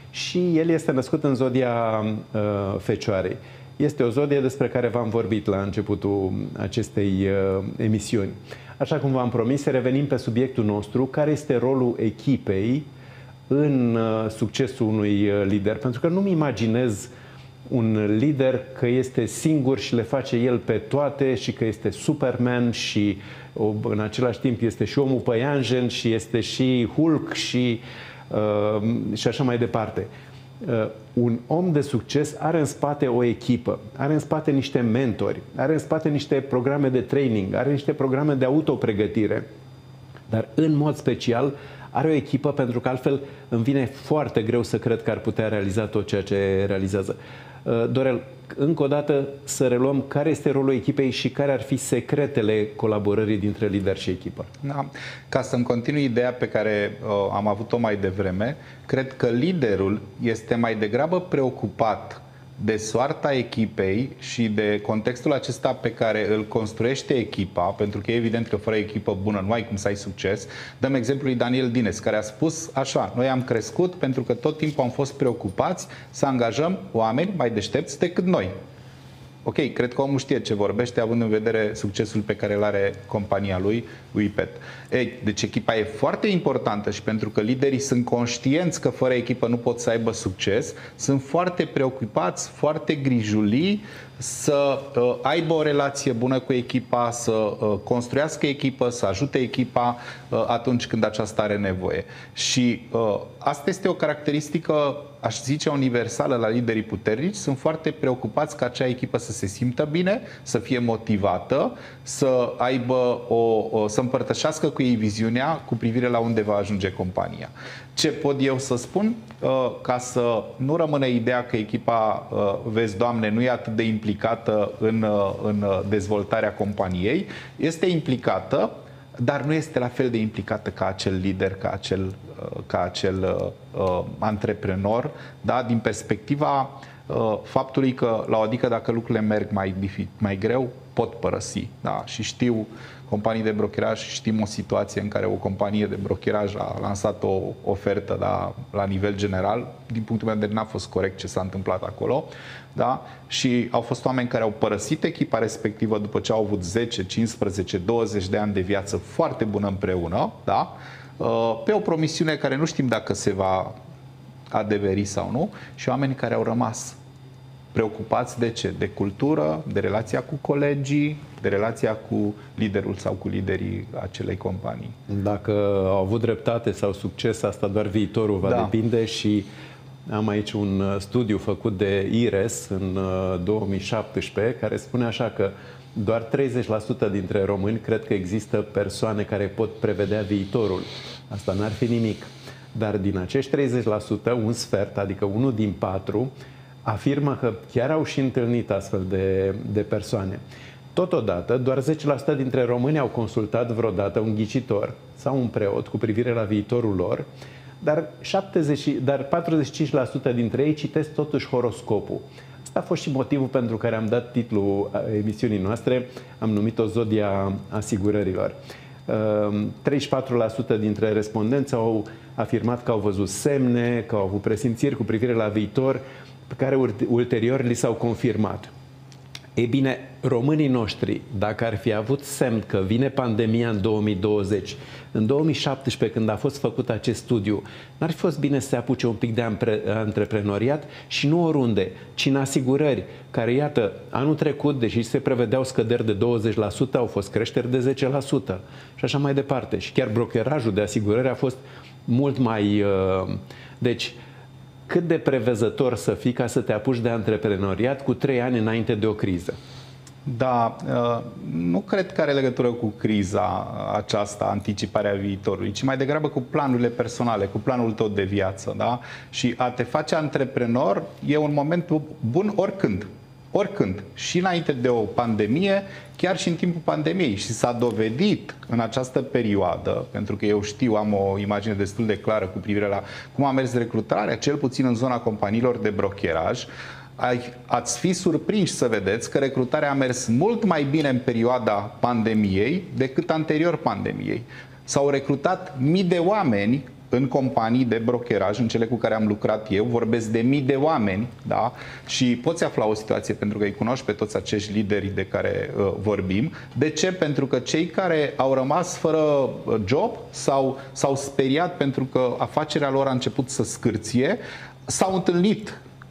și el este născut în Zodia uh, Fecioarei. Este o zodie despre care v-am vorbit la începutul acestei uh, emisiuni. Așa cum v-am promis, să revenim pe subiectul nostru, care este rolul echipei în uh, succesul unui uh, lider. Pentru că nu-mi imaginez un lider că este singur și le face el pe toate și că este Superman și în același timp este și omul păianjen și este și Hulk și, uh, și așa mai departe. Uh, un om de succes are în spate o echipă, are în spate niște mentori, are în spate niște programe de training, are niște programe de autopregătire, dar în mod special are o echipă, pentru că altfel îmi vine foarte greu să cred că ar putea realiza tot ceea ce realizează. Dorel, încă o dată să reluăm care este rolul echipei și care ar fi secretele colaborării dintre lider și echipă. Da. Ca să-mi continui ideea pe care uh, am avut-o mai devreme, cred că liderul este mai degrabă preocupat de soarta echipei și de contextul acesta pe care îl construiește echipa, pentru că e evident că fără echipă bună nu ai cum să ai succes. Dăm exemplul lui Daniel Dines, care a spus așa: noi am crescut pentru că tot timpul am fost preocupați să angajăm oameni mai deștepți decât noi. Ok, cred că omul știe ce vorbește, având în vedere succesul pe care îl are compania lui, Wipet. Ei, deci echipa e foarte importantă și pentru că liderii sunt conștienți că fără echipă nu pot să aibă succes, sunt foarte preocupați, foarte grijulii să uh, aibă o relație bună cu echipa, să uh, construiască echipă, să ajute echipa uh, atunci când aceasta are nevoie. Și uh, asta este o caracteristică, aș zice, universală la liderii puternici. Sunt foarte preocupați ca acea echipă să se simtă bine, să fie motivată, să aibă o, o, să împărtășească cu ei viziunea cu privire la unde va ajunge compania. Ce pot eu să spun? Uh, ca să nu rămână ideea că echipa, uh, vezi, Doamne, nu e atât de implicată în, uh, în dezvoltarea companiei, este implicată, dar nu este la fel de implicată ca acel lider, ca acel, ca acel uh, antreprenor, da? Din perspectiva uh, faptului că la o adică dacă lucrurile merg mai, mai greu, pot părăsi. Da? Și știu companii de brokeraj, știm o situație în care o companie de brokeraj a lansat o ofertă, da, la nivel general. Din punctul meu de vedere n-a fost corect ce s-a întâmplat acolo. Da? Și au fost oameni care au părăsit echipa respectivă după ce au avut zece, cincisprezece, douăzeci de ani de viață foarte bună împreună, da? Pe o promisiune care nu știm dacă se va adeveri sau nu, și oameni care au rămas preocupați de ce? De cultură, de relația cu colegii, de relația cu liderul sau cu liderii acelei companii. Dacă au avut dreptate sau succes, asta doar viitorul va da. depinde. Și am aici un studiu făcut de I R E S în două mii șaptesprezece care spune așa că doar treizeci la sută dintre români cred că există persoane care pot prevedea viitorul. Asta n-ar fi nimic. Dar din acești treizeci la sută, un sfert, adică unul din patru, afirmă că chiar au și întâlnit astfel de, de persoane. Totodată, doar zece la sută dintre români au consultat vreodată un ghicitor sau un preot cu privire la viitorul lor, dar, șaptezeci, dar patruzeci și cinci la sută dintre ei citesc totuși horoscopul. Asta a fost și motivul pentru care am dat titlul emisiunii noastre, am numit-o Zodia Asigurărilor. treizeci și patru la sută dintre respondenți au afirmat că au văzut semne, că au avut presimțiri cu privire la viitor, pe care ulterior li s-au confirmat. Ei bine, românii noștri, dacă ar fi avut semn că vine pandemia în două mii douăzeci, în două mii șaptesprezece, când a fost făcut acest studiu, n-ar fi fost bine să se apuce un pic de antreprenoriat și nu oriunde, ci în asigurări, care, iată, anul trecut, deși se prevedeau scăderi de douăzeci la sută, au fost creșteri de zece la sută și așa mai departe. Și chiar brokerajul de asigurări a fost mult mai... Deci, cât de prevezător să fii ca să te apuci de antreprenoriat cu trei ani înainte de o criză? Da, nu cred că are legătură cu criza aceasta, anticiparea viitorului, ci mai degrabă cu planurile personale, cu planul tău de viață. Da? Și a te face antreprenor e un moment bun oricând. Oricând. Și înainte de o pandemie, chiar și în timpul pandemiei. Și s-a dovedit în această perioadă, pentru că eu știu, am o imagine destul de clară cu privire la cum a mers recrutarea, cel puțin în zona companiilor de brokeraj, ați fi surprinși să vedeți că recrutarea a mers mult mai bine în perioada pandemiei decât anterior pandemiei. S-au recrutat mii de oameni în companii de brokeraj, în cele cu care am lucrat eu, vorbesc de mii de oameni, da? Și poți afla o situație pentru că îi cunoști pe toți acești lideri de care uh, vorbim. De ce? Pentru că cei care au rămas fără job sau s-au speriat pentru că afacerea lor a început să scârție, s-au întâlnit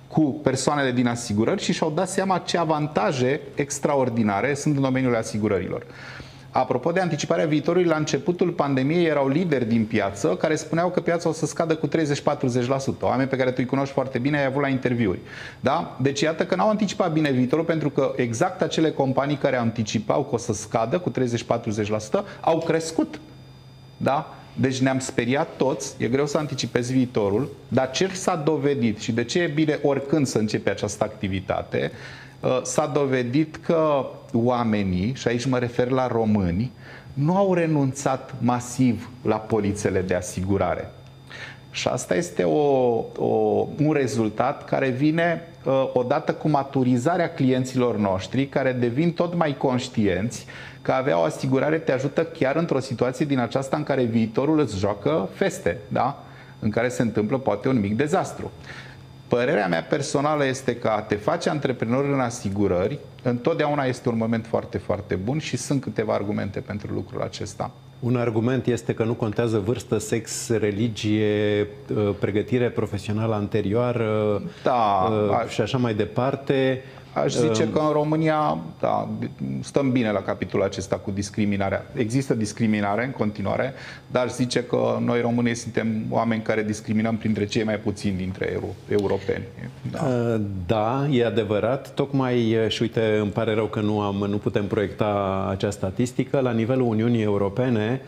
cu persoanele din asigurări și și-au dat seama ce avantaje extraordinare sunt în domeniul asigurărilor. Apropo de anticiparea viitorului, la începutul pandemiei erau lideri din piață care spuneau că piața o să scadă cu treizeci-patruzeci la sută. Oameni pe care tu îi cunoști foarte bine, ai avut la interviuri. Da? Deci iată că n-au anticipat bine viitorul, pentru că exact acele companii care anticipau că o să scadă cu treizeci-patruzeci la sută au crescut. Da? Deci ne-am speriat toți, e greu să anticipezi viitorul, dar ce s-a dovedit și de ce e bine oricând să începe această activitate, s-a dovedit că oamenii, și aici mă refer la români, nu au renunțat masiv la polițele de asigurare. Și asta este o, o, un rezultat care vine uh, odată cu maturizarea clienților noștri, care devin tot mai conștienți că avea o asigurare te ajută chiar într-o situație din aceasta în care viitorul îți joacă feste, da? În care se întâmplă poate un mic dezastru. Părerea mea personală este că a te face antreprenor în asigurări întotdeauna este un moment foarte, foarte bun și sunt câteva argumente pentru lucrul acesta. Un argument este că nu contează vârstă, sex, religie, pregătire profesională anterioară, da, și așa mai departe. Aș zice că în România, da, stăm bine la capitolul acesta cu discriminarea. Există discriminare în continuare, dar aș zice că noi românii suntem oameni care discriminăm printre cei mai puțini dintre euro, europeni. Da. Da, e adevărat. Tocmai, și uite, îmi pare rău că nu, am, nu putem proiecta acea statistică. La nivelul Uniunii Europene,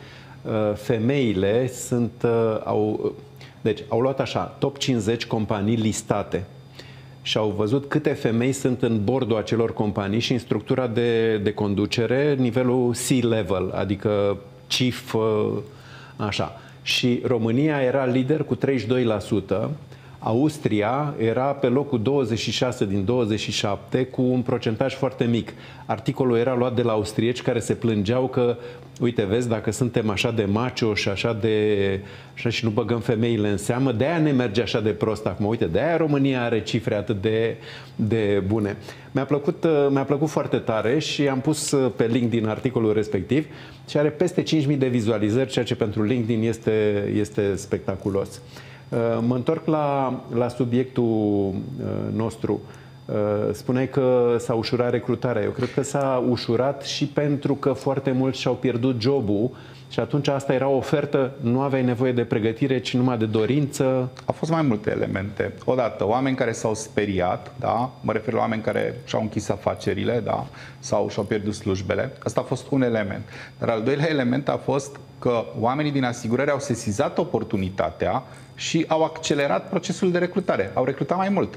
femeile sunt, au, deci, au luat așa, top cincizeci companii listate și au văzut câte femei sunt în bordul acelor companii și în structura de, de conducere, nivelul C-level, adică chief, așa. Și România era lider cu treizeci și doi la sută, Austria era pe locul douăzeci și șase din douăzeci și șapte cu un procentaj foarte mic. Articolul era luat de la austrieci care se plângeau că, uite, vezi, dacă suntem așa de macho și așa de așa și nu băgăm femeile în seamă, de-aia ne merge așa de prost acum. Uite, de-aia România are cifre atât de, de bune. Mi-a plăcut, mi-a plăcut foarte tare și am pus pe LinkedIn articolul respectiv și are peste cinci mii de vizualizări, ceea ce pentru LinkedIn este, este spectaculos. Mă întorc la, la subiectul nostru. Spuneai că s-a ușurat recrutarea. Eu cred că s-a ușurat și pentru că foarte mulți și-au pierdut jobul și atunci asta era o ofertă, nu aveai nevoie de pregătire, ci numai de dorință. Au fost mai multe elemente. Odată, oameni care s-au speriat, da? Mă refer la oameni care și-au închis afacerile, da? Sau și-au pierdut slujbele. Asta a fost un element. Dar al doilea element a fost că oamenii din asigurări au sesizat oportunitatea și au accelerat procesul de recrutare. Au recrutat mai mult.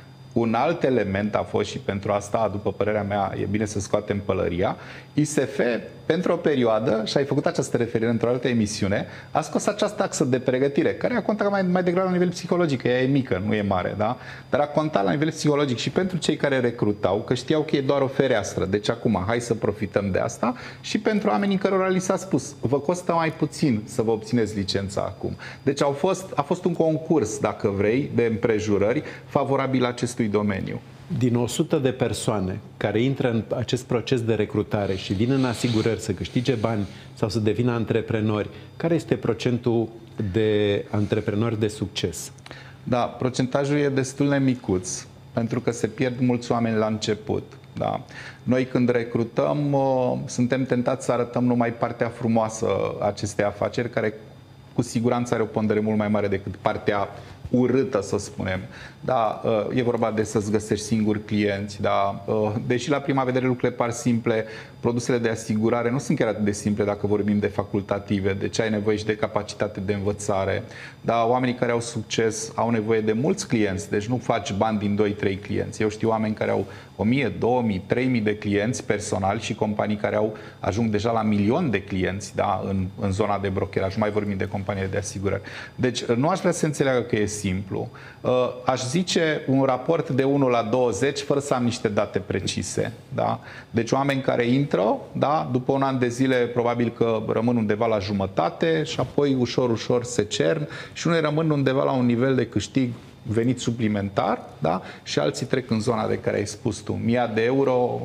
Un alt element a fost, și pentru asta, după părerea mea, e bine să scoatem pălăria, I S F, pentru o perioadă, și ai făcut această referire într-o altă emisiune, a scos această taxă de pregătire, care a contat mai, mai degrabă la nivel psihologic, că ea e mică, nu e mare, da? Dar a contat la nivel psihologic și pentru cei care recrutau, că știau că e doar o fereastră, deci acum hai să profităm de asta, și pentru oamenii cărora li s-a spus, vă costă mai puțin să vă obțineți licența acum. Deci au fost, a fost un concurs, dacă vrei, de împrejurări favorabil acestui domeniu. Din o sută de persoane care intră în acest proces de recrutare și vin în asigurări să câștige bani sau să devină antreprenori, care este procentul de antreprenori de succes? Da, procentajul e destul de micuț, pentru că se pierd mulți oameni la început. Da. Noi când recrutăm, suntem tentați să arătăm numai partea frumoasă a acestei afaceri, care cu siguranță are o pondere mult mai mare decât partea urâtă, să spunem. Da, e vorba de să-ți găsești singuri clienți, da. Deși la prima vedere lucrurile par simple, produsele de asigurare nu sunt chiar atât de simple dacă vorbim de facultative, deci ai nevoie și de capacitate de învățare. Da, oamenii care au succes au nevoie de mulți clienți, deci nu faci bani din doi trei clienți. Eu știu oameni care au o mie, două mii, trei mii de clienți personali și companii care au ajung deja la milion de clienți, da, în, în zona de brokeraj, nu mai vorbim de companii de asigurări. Deci nu aș vrea să înțeleagă că e simplu. Aș zice un raport de unu la douăzeci fără să am niște date precise. Da? Deci oameni care intră, da, după un an de zile probabil că rămân undeva la jumătate și apoi ușor, ușor se cern și unii rămân undeva la un nivel de câștig venit suplimentar, da? Și alții trec în zona de care ai spus tu. Mii de euro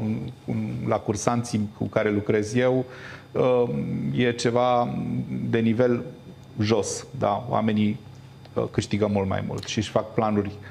la cursanții cu care lucrez eu e ceva de nivel jos. Da? Oamenii câștigă mult mai mult și își fac planuri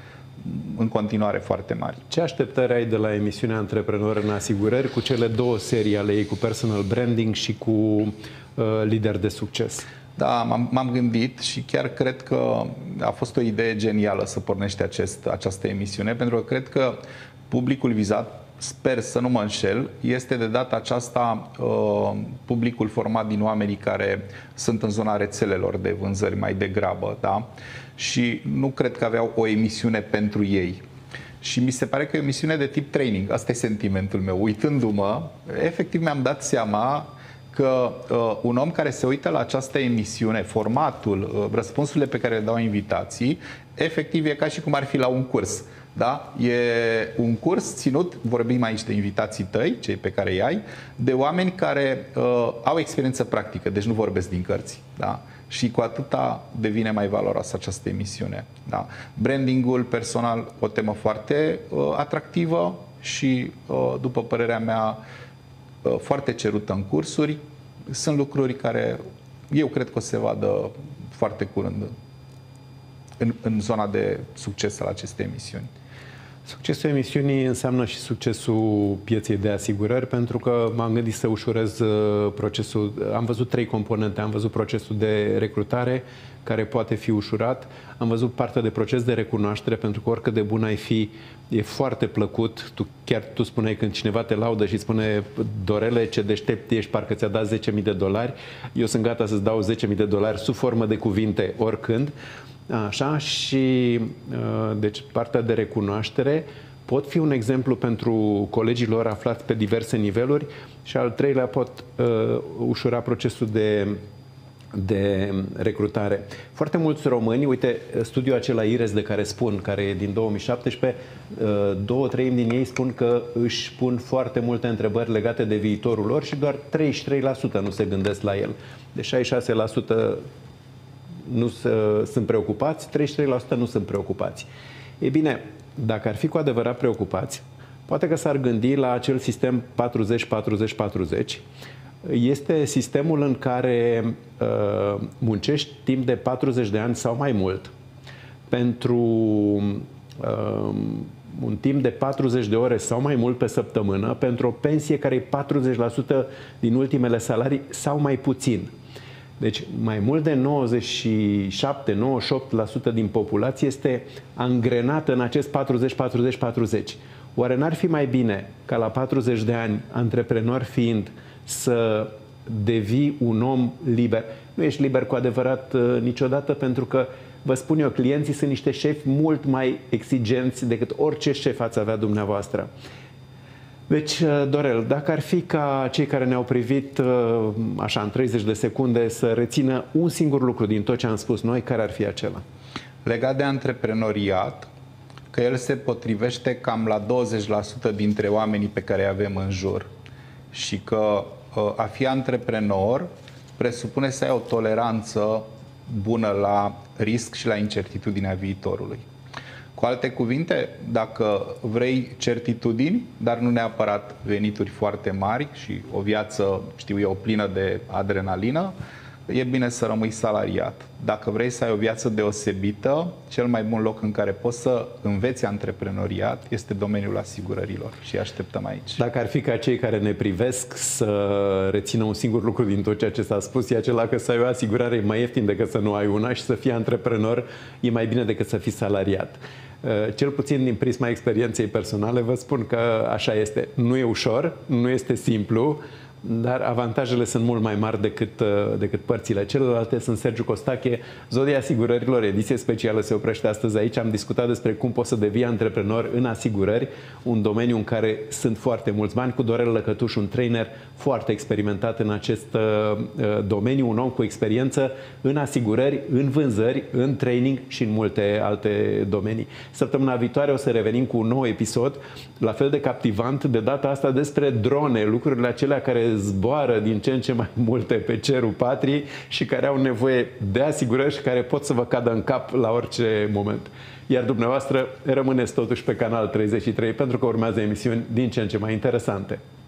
în continuare foarte mari. Ce așteptări ai de la emisiunea Antreprenor în asigurări cu cele două serii ale ei, cu personal branding și cu uh, lider de succes? Da, m-am gândit și chiar cred că a fost o idee genială să pornești acest, această emisiune, pentru că cred că publicul vizat, sper să nu mă înșel, este de data aceasta uh, publicul format din oamenii care sunt în zona rețelelor de vânzări mai degrabă, da? Și nu cred că aveau o emisiune pentru ei. Și mi se pare că e o emisiune de tip training. Asta e sentimentul meu. Uitându-mă, efectiv mi-am dat seama că uh, un om care se uită la această emisiune, formatul, uh, răspunsurile pe care le dau invitații, efectiv e ca și cum ar fi la un curs. Da? E un curs ținut, vorbim aici de invitații tăi, cei pe care îi ai, de oameni care uh, au experiență practică, deci nu vorbesc din cărți. Da? Și cu atâta devine mai valoroasă această emisiune. Da? Brandingul personal, o temă foarte uh, atractivă și, uh, după părerea mea, uh, foarte cerută în cursuri. Sunt lucruri care eu cred că o se vadă foarte curând în, în zona de succes al acestei emisiuni. Succesul emisiunii înseamnă și succesul pieței de asigurări, pentru că m-am gândit să ușurez procesul. Am văzut trei componente. Am văzut procesul de recrutare, care poate fi ușurat. Am văzut partea de proces de recunoaștere, pentru că oricât de bun ai fi, e foarte plăcut. Tu, chiar tu spuneai când cineva te laudă și spune: Dorele, ce deștept ești, parcă ți-a dat zece mii de dolari. Eu sunt gata să-ți dau zece mii de dolari sub formă de cuvinte, oricând. Așa, și deci partea de recunoaștere pot fi un exemplu pentru colegii lor aflați pe diverse niveluri și al treilea pot uh, ușura procesul de, de recrutare. Foarte mulți români, uite, studiul acela I R E S de care spun, care e din două mii șaptesprezece, uh, două treimi din ei spun că își pun foarte multe întrebări legate de viitorul lor și doar treizeci și trei la sută nu se gândesc la el. Deci șaizeci și șase la sută nu sunt preocupați, treizeci și trei la sută nu sunt preocupați. Ei bine, dacă ar fi cu adevărat preocupați, poate că s-ar gândi la acel sistem patruzeci patruzeci patruzeci. Este sistemul în care uh, muncești timp de patruzeci de ani sau mai mult pentru uh, un timp de patruzeci de ore sau mai mult pe săptămână, pentru o pensie care e patruzeci la sută din ultimele salarii sau mai puțin. Deci mai mult de nouăzeci și șapte nouăzeci și opt la sută din populație este angrenată în acest patruzeci patruzeci patruzeci. Oare n-ar fi mai bine ca la patruzeci de ani, antreprenor fiind, să devii un om liber? Nu ești liber cu adevărat niciodată, pentru că, vă spun eu, clienții sunt niște șefi mult mai exigenți decât orice șef ați avea dumneavoastră. Deci, Dorel, dacă ar fi ca cei care ne-au privit așa în treizeci de secunde să rețină un singur lucru din tot ce am spus noi, care ar fi acela? Legat de antreprenoriat, că el se potrivește cam la douăzeci la sută dintre oamenii pe care îi avem în jur și că a fi antreprenor presupune să ai o toleranță bună la risc și la incertitudinea viitorului. Cu alte cuvinte, dacă vrei certitudini, dar nu neapărat venituri foarte mari și o viață, știu eu, plină de adrenalină, e bine să rămâi salariat. Dacă vrei să ai o viață deosebită, cel mai bun loc în care poți să înveți antreprenoriat este domeniul asigurărilor și așteptăm aici. Dacă ar fi ca cei care ne privesc să rețină un singur lucru din tot ceea ce s-a spus, e acela că să ai o asigurare e mai ieftin decât să nu ai una și să fii antreprenor e mai bine decât să fii salariat. Cel puțin din prisma experienței personale vă spun că așa este. Nu e ușor, nu este simplu, dar avantajele sunt mult mai mari decât, decât părțile celelalte. Sunt Sergiu Costache, Zodia Asigurărilor, ediție specială se oprește astăzi aici. Am discutat despre cum poți să devii antreprenor în asigurări, un domeniu în care sunt foarte mulți bani, cu Dorel Lăcătuș, un trainer foarte experimentat în acest uh, domeniu, un om cu experiență în asigurări, în vânzări, în training și în multe alte domenii. Săptămâna viitoare o să revenim cu un nou episod, la fel de captivant, de data asta despre drone, lucrurile acelea care zboară din ce în ce mai multe pe cerul patriei și care au nevoie de asigurări și care pot să vă cadă în cap la orice moment. Iar dumneavoastră rămâneți totuși pe Canal treizeci și trei, pentru că urmează emisiuni din ce în ce mai interesante.